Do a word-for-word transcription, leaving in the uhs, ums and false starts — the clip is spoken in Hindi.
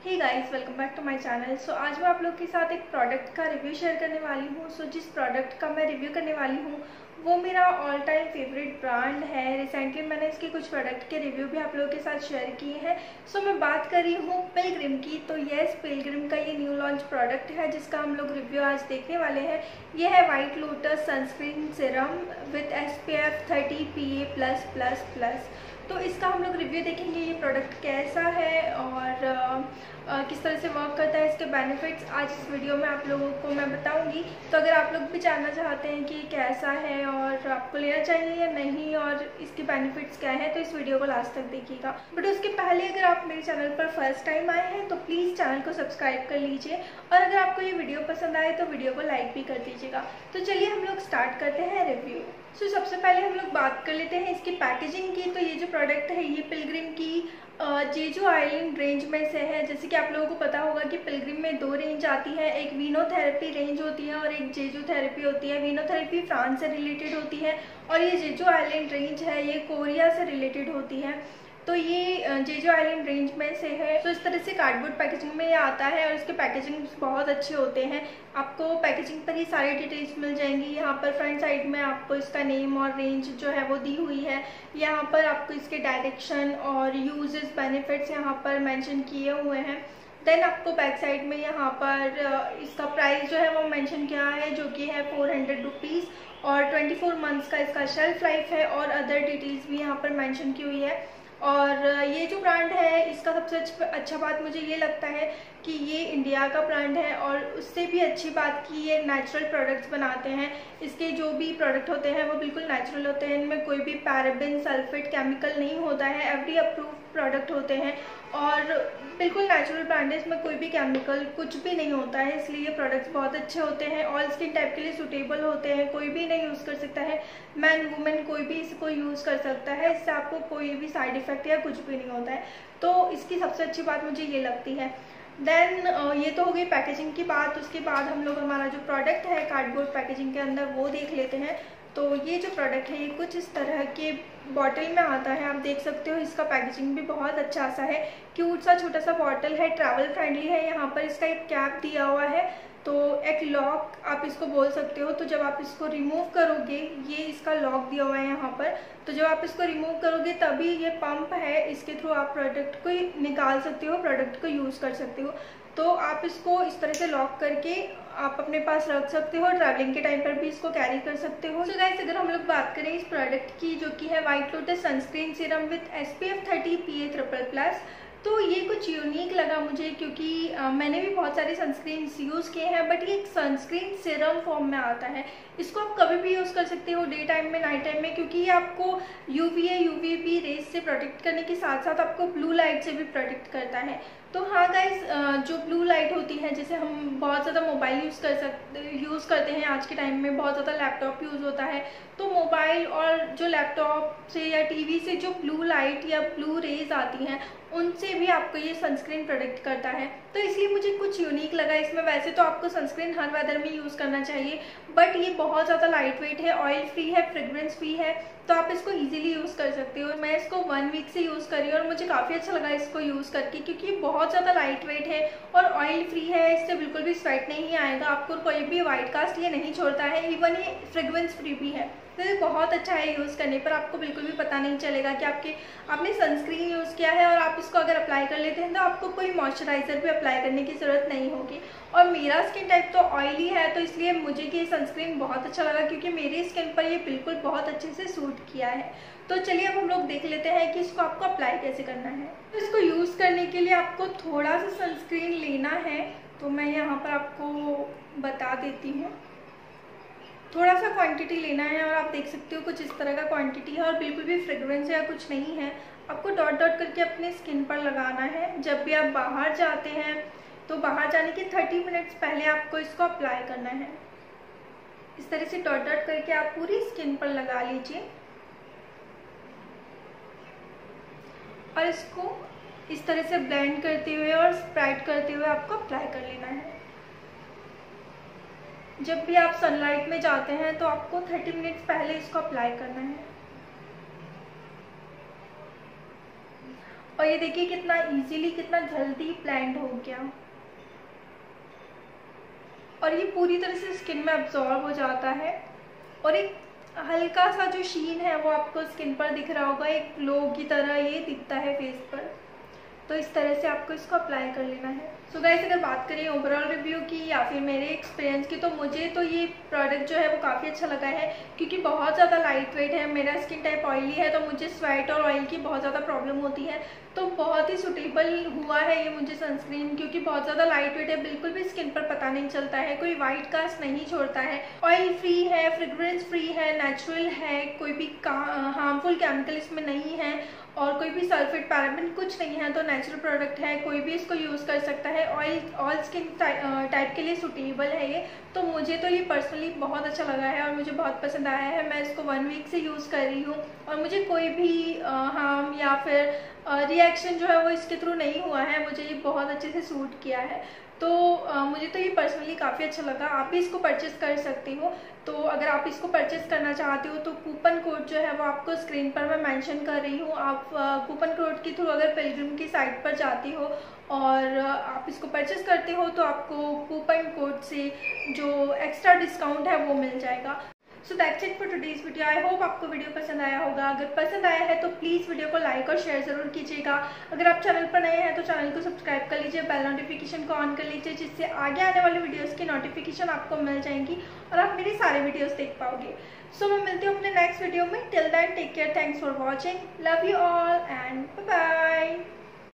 Hey guys, welcome back to my channel. So आज मैं आप लोग के साथ एक प्रोडक्ट का रिव्यू शेयर करने वाली हूँ। सो so, जिस प्रोडक्ट का मैं रिव्यू करने वाली हूँ वो मेरा ऑल टाइम फेवरेट ब्रांड है। रिसेंटली मैंने इसके कुछ प्रोडक्ट के रिव्यू भी आप लोगों के साथ शेयर किए हैं। सो so, मैं बात कर रही हूँ पिलग्रिम की। तो येस, पिलग्रिम का ये न्यू लॉन्च प्रोडक्ट है जिसका हम लोग रिव्यू आज देखने वाले हैं। ये है white lotus sunscreen serum with S P F thirty P A plus plus plus. तो इसका हम लोग रिव्यू देखेंगे, ये प्रोडक्ट कैसा है और आ, आ, किस तरह से वर्क करता है, इसके बेनिफिट्स आज इस वीडियो में आप लोगों को मैं बताऊंगी। तो अगर आप लोग भी जानना चाहते हैं कि कैसा है और आपको लेना चाहिए या नहीं और इसके बेनिफिट्स क्या है, तो इस वीडियो को लास्ट तक देखिएगा। बट उसके पहले अगर आप मेरे चैनल पर फर्स्ट टाइम आए हैं तो प्लीज़ चैनल को सब्सक्राइब कर लीजिए और अगर आपको ये वीडियो पसंद आए तो वीडियो को लाइक भी कर दीजिएगा। तो चलिए हम लोग स्टार्ट करते हैं रिव्यू। सो so, सबसे पहले हम लोग बात कर लेते हैं इसकी पैकेजिंग की। तो ये जो प्रोडक्ट है ये पिलग्रिम की जेजू आइलैंड रेंज में से है। जैसे कि आप लोगों को पता होगा कि पिलग्रिम में दो रेंज आती है, एक वीनोथेरेपी रेंज होती है और एक जेजू थेरेपी होती है। वीनोथेरेपी फ्रांस से रिलेटेड होती है और ये जेजू आइलैंड रेंज है ये कोरिया से रिलेटेड होती है। तो ये जेजू आइलैंड रेंज में से है। तो इस तरह से कार्डबोर्ड पैकेजिंग में ये आता है और इसके पैकेजिंग बहुत अच्छे होते हैं। आपको पैकेजिंग पर ही सारी डिटेल्स मिल जाएंगी। यहाँ पर फ्रंट साइड में आपको इसका नेम और रेंज जो है वो दी हुई है। यहाँ पर आपको इसके डायरेक्शन और यूजेस बेनिफिट्स यहाँ पर मेंशन किए हुए हैं। देन आपको बैक साइड में यहाँ पर इसका प्राइस जो है वो मेंशन किया है जो कि है फोर हंड्रेड रुपीज़ और ट्वेंटी फोर मंथ्स का इसका शेल्फ लाइफ है और अदर डिटेल्स भी यहाँ पर मेंशन की हुई है। और ये जो ब्रांड है इसका सबसे अच्छा बात मुझे ये लगता है कि ये इंडिया का ब्रांड है और उससे भी अच्छी बात कि ये नेचुरल प्रोडक्ट्स बनाते हैं। इसके जो भी प्रोडक्ट होते हैं वो बिल्कुल नेचुरल होते हैं, इनमें कोई भी पैराबेन सल्फेट केमिकल नहीं होता है। एफडी अप्रूव प्रोडक्ट होते हैं और बिल्कुल नेचुरल ब्रांड है, इसमें कोई भी केमिकल कुछ भी नहीं होता है, इसलिए ये प्रोडक्ट्स बहुत अच्छे होते हैं। ऑल स्किन टाइप के लिए सूटेबल होते हैं, कोई भी नहीं यूज़ कर सकता है, मैन वुमेन कोई भी इसको यूज़ कर सकता है। इससे आपको कोई भी साइड इफेक्ट या कुछ भी नहीं होता है। तो इसकी सबसे अच्छी बात मुझे ये लगती है। देन ये तो हो गई पैकेजिंग की बात। उसके बाद हम लोग हमारा जो प्रोडक्ट है कार्डबोर्ड पैकेजिंग के अंदर वो देख लेते हैं। तो ये जो प्रोडक्ट है ये कुछ इस तरह के बॉटल में आता है, आप देख सकते हो। इसका पैकेजिंग भी बहुत अच्छा सा है, क्यूट सा छोटा सा बॉटल है, ट्रैवल फ्रेंडली है। यहाँ पर इसका एक कैप दिया हुआ है, तो एक लॉक आप इसको बोल सकते हो। तो जब आप इसको रिमूव करोगे, ये इसका लॉक दिया हुआ है यहाँ पर, तो जब आप इसको रिमूव करोगे तभी ये पंप है, इसके थ्रू आप प्रोडक्ट को निकाल सकते हो, प्रोडक्ट को यूज़ कर सकते हो। तो आप इसको इस तरह से लॉक करके आप अपने पास रख सकते हो, ट्रैवलिंग के टाइम पर भी इसको कैरी कर सकते हो। सो गाइस, अगर हम लोग बात करें इस प्रोडक्ट की जो कि है white lotus sunscreen serum with S P F thirty P A triple plus, तो ये कुछ यूनिक लगा मुझे क्योंकि आ, मैंने भी बहुत सारे सनस्क्रीन यूज़ किए हैं बट ये एक सनस्क्रीन सीरम फॉर्म में आता है। इसको आप कभी भी यूज़ कर सकते हो, डे टाइम में, नाइट टाइम में, क्योंकि ये आपको यूवीए यूवीबी रेज से प्रोटेक्ट करने के साथ साथ आपको ब्लू लाइट से भी प्रोटेक्ट करता है। तो हाँ गाइस, जो ब्लू लाइट होती है, जैसे हम बहुत ज़्यादा मोबाइल यूज़ कर सकते यूज़ करते हैं आज के टाइम में, बहुत ज़्यादा लैपटॉप यूज़ होता है, तो मोबाइल और जो लैपटॉप से या टीवी से जो ब्लू लाइट या ब्लू रेज आती हैं उनसे भी आपको ये सनस्क्रीन प्रोटेक्ट करता है। तो इसलिए मुझे कुछ यूनिक लगा इसमें। वैसे तो आपको सनस्क्रीन हर वेदर में यूज़ करना चाहिए बट ये बहुत ज़्यादा लाइट वेट है, ऑयल फ्री है, फ्रेग्रेंस फ्री है, तो आप इसको इजीली यूज़ कर सकते हो। मैं इसको वन वीक से यूज़ करी और मुझे काफ़ी अच्छा लगा इसको यूज़ करके, क्योंकि ये बहुत ज़्यादा लाइट वेट है और ऑयल फ्री है, इससे बिल्कुल भी स्वेट नहीं आएगा, आपको कोई भी वाइट कास्ट ये नहीं छोड़ता है, इवन ये फ्रेग्रेंस फ्री भी है। तो ये बहुत अच्छा है यूज़ करने पर, आपको बिल्कुल भी पता नहीं चलेगा कि आपके आपने सनस्क्रीन यूज़ किया है। और आप इसको अगर अप्लाई कर लेते हैं तो आपको कोई मॉइस्चराइज़र भी अप्लाई करने की ज़रूरत नहीं होगी। और मेरा स्किन टाइप तो ऑयली है, तो इसलिए मुझे ये सनस्क्रीन बहुत अच्छा लगा क्योंकि मेरी स्किन पर ये बिल्कुल बहुत अच्छे से सूट किया है। तो चलिए अब हम लोग देख लेते हैं कि इसको आपको अप्लाई कैसे करना है। तो इसको यूज़ करने के लिए आपको थोड़ा सा सनस्क्रीन लेना है, तो मैं यहाँ पर आपको बता देती हूँ। थोड़ा सा क्वांटिटी लेना है और आप देख सकते हो कुछ इस तरह का क्वांटिटी है और बिल्कुल भी फ्रेग्रेंस या कुछ नहीं है। आपको डॉट डॉट करके अपने स्किन पर लगाना है। जब भी आप बाहर जाते हैं तो बाहर जाने के थर्टी मिनट्स पहले आपको इसको अप्लाई करना है। इस तरह से डॉट डॉट करके आप पूरी स्किन पर लगा लीजिए और इसको इस तरह से ब्लेंड करते हुए और स्प्रेड करते हुए आपको अप्लाई कर लेना है। जब भी आप सनलाइट में जाते हैं तो आपको थर्टी मिनट्स पहले इसको अप्लाई करना है। और ये देखिए कितना इजीली, कितना जल्दी ब्लेंड हो गया और ये पूरी तरह से स्किन में अब्जॉर्ब हो जाता है और एक हल्का सा जो शीन है वो आपको स्किन पर दिख रहा होगा, एक ग्लो की तरह ये दिखता है फेस पर। तो इस तरह से आपको इसको अप्लाई कर लेना है। सो so गाइस, अगर बात करें ओवरऑल रिव्यू की या फिर मेरे एक्सपीरियंस की, तो मुझे तो ये प्रोडक्ट जो है वो काफ़ी अच्छा लगा है क्योंकि बहुत ज़्यादा लाइट वेट है। मेरा स्किन टाइप ऑयली है तो मुझे स्वेट और ऑयल की बहुत ज़्यादा प्रॉब्लम होती है, तो बहुत ही सूटेबल हुआ है ये मुझे सनस्क्रीन, क्योंकि बहुत ज़्यादा लाइट वेट है, बिल्कुल भी स्किन पर पता नहीं चलता है, कोई वाइट कास्ट नहीं छोड़ता है, ऑयल फ्री है, फ्रेग्रेंस फ्री है, नेचुरल है, कोई भी हार्मफुल केमिकल इसमें नहीं है और कोई भी सल्फेट पैराबेन कुछ नहीं है। तो नेचुरल प्रोडक्ट है, कोई भी इसको यूज़ कर सकता है, ऑयल ऑल स्किन टाइप के लिए सूटेबल है ये। तो मुझे तो ये पर्सनली बहुत अच्छा लगा है और मुझे बहुत पसंद आया है। मैं इसको वन वीक से यूज़ कर रही हूँ और मुझे कोई भी हार्म या फिर रिएक्शन जो है वो इसके थ्रू नहीं हुआ है, मुझे ये बहुत अच्छे से सूट किया है। तो आ, मुझे तो ये पर्सनली काफ़ी अच्छा लगा। आप भी इसको परचेज़ कर सकती हो। तो अगर आप इसको परचेज़ करना चाहते हो तो कूपन कोड जो है वो आपको स्क्रीन पर मैं मेंशन कर रही हूँ। आप कूपन कोड के थ्रू अगर पिलग्रिम की साइट पर जाती हो और आप इसको परचेज़ करते हो तो आपको कूपन कोड से जो एक्स्ट्रा डिस्काउंट है वो मिल जाएगा। So that's it for today's video. I hope आपको वीडियो पसंद आया होगा। अगर पसंद आया है तो प्लीज़ वीडियो को लाइक और शेयर ज़रूर कीजिएगा। अगर आप चैनल पर नए हैं तो चैनल को सब्सक्राइब कर लीजिए, बेल नोटिफिकेशन को ऑन कर लीजिए, जिससे आगे आने वाले वीडियोस की नोटिफिकेशन आपको मिल जाएंगी और आप मेरे सारे वीडियोस देख पाओगे। सो so, मैं मिलती हूँ अपने नेक्स्ट वीडियो में। Till then take care, thanks for watching, love you all and bye bye.